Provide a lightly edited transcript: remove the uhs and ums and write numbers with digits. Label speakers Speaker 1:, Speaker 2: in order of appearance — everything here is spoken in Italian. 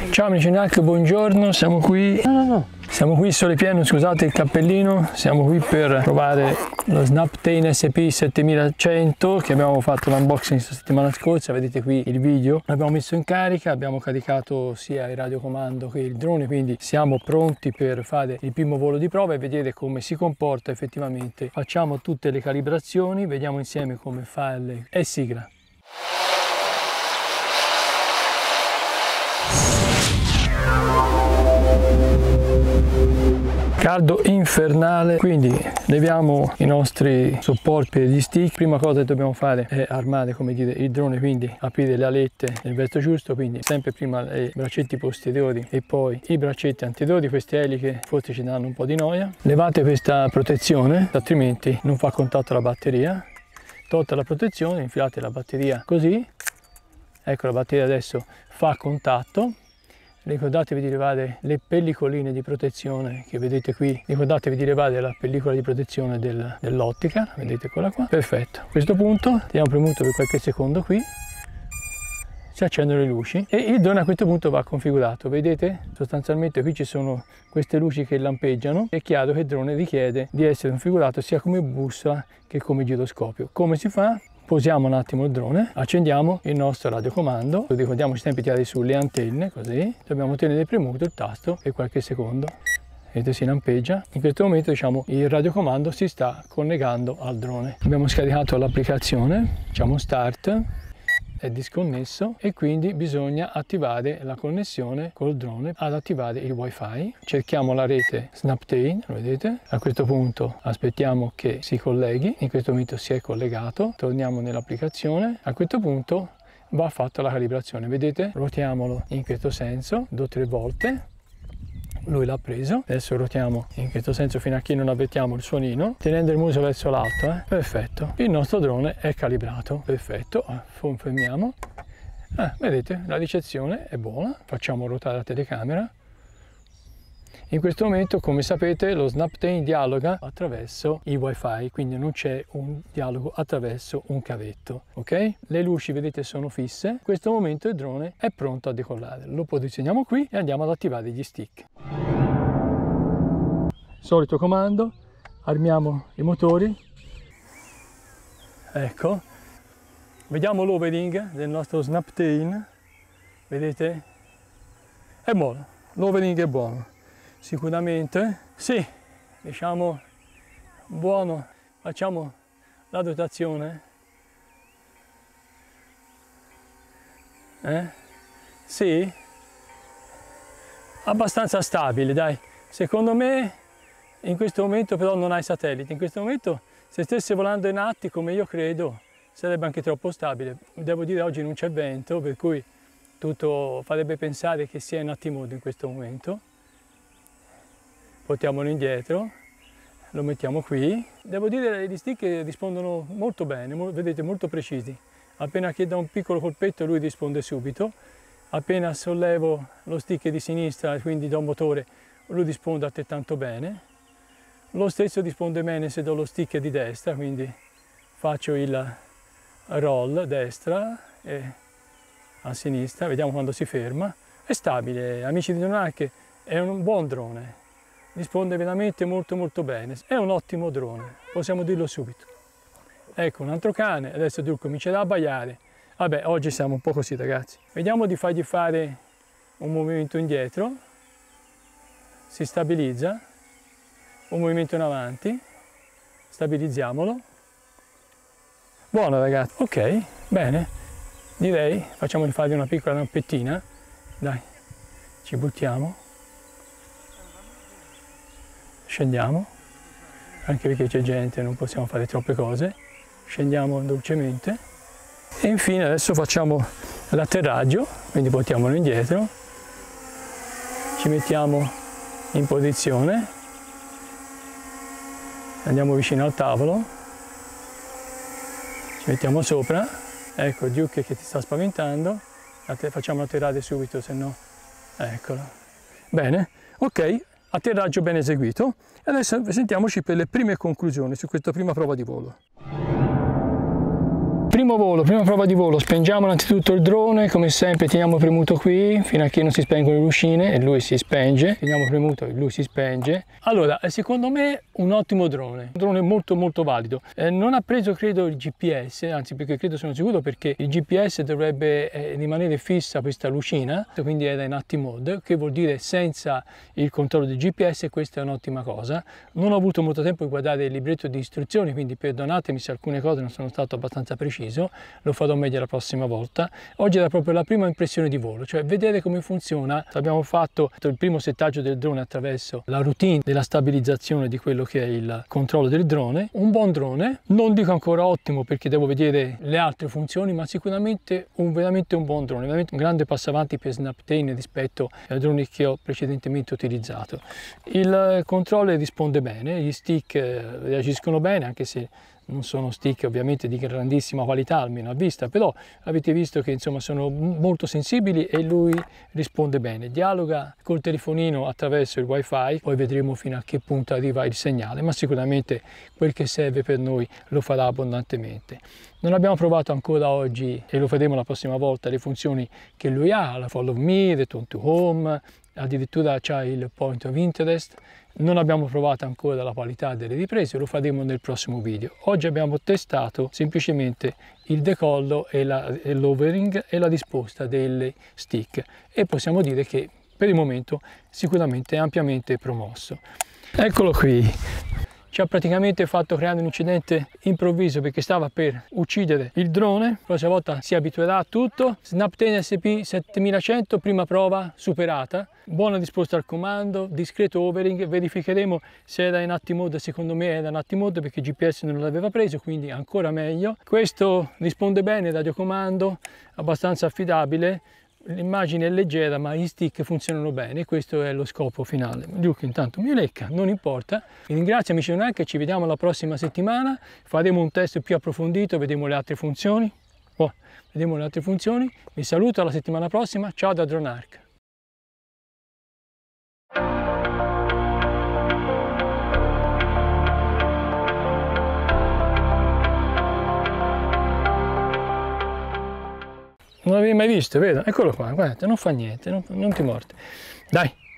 Speaker 1: Ciao amici NAC, buongiorno, siamo qui. Siamo qui sole pieno, scusate il cappellino, siamo qui per provare lo Snaptane SP7100 che abbiamo fatto l'unboxing la settimana scorsa, vedete qui il video. L'abbiamo messo in carica, abbiamo caricato sia il radiocomando che il drone, quindi siamo pronti per fare il primo volo di prova e vedere come si comporta effettivamente. Facciamo tutte le calibrazioni, vediamo insieme come farle e sigla. Caldo infernale, quindi leviamo i nostri supporti per gli stick. Prima cosa che dobbiamo fare è armare, come dire, il drone, quindi aprire le alette nel verso giusto, quindi sempre prima i braccetti posteriori e poi i braccetti anteriori. Queste eliche forse ci danno un po' di noia. Levate questa protezione, altrimenti non fa contatto la batteria. Tolta la protezione, infilate la batteria così, ecco la batteria adesso fa contatto. Ricordatevi di levare le pellicoline di protezione che vedete qui, ricordatevi di levare la pellicola di protezione dell'ottica, vedete quella qua, perfetto. A questo punto teniamo premuto per qualche secondo qui, si accendono le luci e il drone a questo punto va configurato, vedete? Sostanzialmente qui ci sono queste luci che lampeggiano, è chiaro che il drone richiede di essere configurato sia come bussola che come giroscopio. Come si fa? Posiamo un attimo il drone, accendiamo il nostro radiocomando, ricordiamoci sempre di tirare sulle antenne, così, dobbiamo tenere premuto il tasto per qualche secondo, vedete si lampeggia. In questo momento diciamo il radiocomando si sta collegando al drone. Abbiamo scaricato l'applicazione, diciamo start, è disconnesso e quindi bisogna attivare la connessione col drone ad attivare il wifi. Cerchiamo la rete Snaptane, lo vedete? A questo punto aspettiamo che si colleghi, in questo momento si è collegato, torniamo nell'applicazione, a questo punto va fatta la calibrazione, vedete? Ruotiamolo in questo senso 2 o 3 volte. Lui l'ha preso, adesso ruotiamo in questo senso fino a che non avvertiamo il suonino, tenendo il muso verso l'alto, perfetto. Il nostro drone è calibrato, perfetto, confermiamo. Vedete, la ricezione è buona, facciamo ruotare la telecamera. In questo momento, come sapete, lo Snaptane dialoga attraverso il wifi, quindi non c'è un dialogo attraverso un cavetto, ok? Le luci, vedete, sono fisse. In questo momento il drone è pronto a decollare. Lo posizioniamo qui e andiamo ad attivare gli stick. Solito comando, armiamo i motori. Ecco. Vediamo l'overing del nostro Snaptane. Vedete? È buono. L'overing è buono. Sicuramente, sì, diciamo buono. Facciamo la dotazione. Sì, abbastanza stabile, dai. Secondo me in questo momento però non hai satellite. In questo momento se stesse volando in atti, come io credo, sarebbe anche troppo stabile. Devo dire oggi non c'è vento, per cui tutto farebbe pensare che sia in attimode in questo momento. Portiamolo indietro, lo mettiamo qui. Devo dire che gli stick rispondono molto bene, vedete, molto precisi. Appena che da un piccolo colpetto lui risponde subito. Appena sollevo lo stick di sinistra, quindi do un motore, lui risponde altrettanto bene. Lo stesso risponde bene se do lo stick di destra, quindi faccio il roll destra e a sinistra, vediamo quando si ferma. È stabile, amici di NAC, è un buon drone. Risponde veramente molto bene, è un ottimo drone, possiamo dirlo subito. Ecco un altro cane, adesso lui comincerà a abbaiare. Vabbè, oggi siamo un po' così ragazzi. Vediamo di fargli fare un movimento indietro, si stabilizza, un movimento in avanti, stabilizziamolo. Buono ragazzi, ok, bene, direi facciamogli fare una piccola rampettina, dai, ci buttiamo. Scendiamo, anche perché c'è gente, non possiamo fare troppe cose, scendiamo dolcemente e infine adesso facciamo l'atterraggio, quindi portiamolo indietro, ci mettiamo in posizione, andiamo vicino al tavolo, ci mettiamo sopra, ecco Duke che ti sta spaventando, facciamo atterrare subito, se no, eccolo, bene, ok. Atterraggio ben eseguito e adesso sentiamoci per le prime conclusioni su questa prima prova di volo. prima prova di volo, spengiamo innanzitutto il drone, come sempre teniamo premuto qui fino a che non si spengono le lucine e lui si spenge, teniamo premuto e lui si spenge. Allora, secondo me un ottimo drone, un drone molto molto valido. Non ha preso credo il GPS, anzi perché credo, sono sicuro, perché il GPS dovrebbe rimanere fissa questa lucina, quindi è in active mode, che vuol dire senza il controllo del GPS, e questa è un'ottima cosa. Non ho avuto molto tempo di guardare il libretto di istruzioni, quindi perdonatemi se alcune cose non sono stato abbastanza preciso, lo farò meglio la prossima volta. Oggi era proprio la prima impressione di volo, cioè vedere come funziona. Abbiamo fatto il primo settaggio del drone attraverso la routine della stabilizzazione di quello che è il controllo del drone. Un buon drone, non dico ancora ottimo perché devo vedere le altre funzioni, ma sicuramente veramente un buon drone, veramente un grande passo avanti per Snapdragon rispetto ai droni che ho precedentemente utilizzato. Il controller risponde bene, gli stick reagiscono bene, anche se non sono stick ovviamente di grandissima qualità, almeno a vista, però avete visto che insomma sono molto sensibili e lui risponde bene. Dialoga col telefonino attraverso il wifi, poi vedremo fino a che punto arriva il segnale, ma sicuramente quel che serve per noi lo farà abbondantemente. Non abbiamo provato ancora oggi, e lo faremo la prossima volta, le funzioni che lui ha, la Follow Me, Return to Home, addirittura c'ha il Point of Interest. Non abbiamo provato ancora la qualità delle riprese, lo faremo nel prossimo video. Oggi abbiamo testato semplicemente il decollo e l'overing e la risposta delle stick, e possiamo dire che per il momento sicuramente è ampiamente promosso. Eccolo qui. Ci ha praticamente fatto creare un incidente improvviso perché stava per uccidere il drone. La prossima volta si abituerà a tutto. Snapdragon SP 7100, prima prova superata. Buona risposta al comando, discreto overing. Verificheremo se era in active mode. Secondo me era in active mode perché GPS non l'aveva preso, quindi ancora meglio. Questo risponde bene, radiocomando, abbastanza affidabile. L'immagine è leggera ma gli stick funzionano bene, questo è lo scopo finale. Luke intanto mi lecca, non importa. Vi ringrazio amici di Dronark, ci vediamo la prossima settimana, faremo un test più approfondito, vedremo le altre funzioni. Vi saluto, alla settimana prossima, ciao da Dronark. Non l'avevi mai visto, vero? Eccolo qua, guarda, non fa niente, non ti mordi. Dai!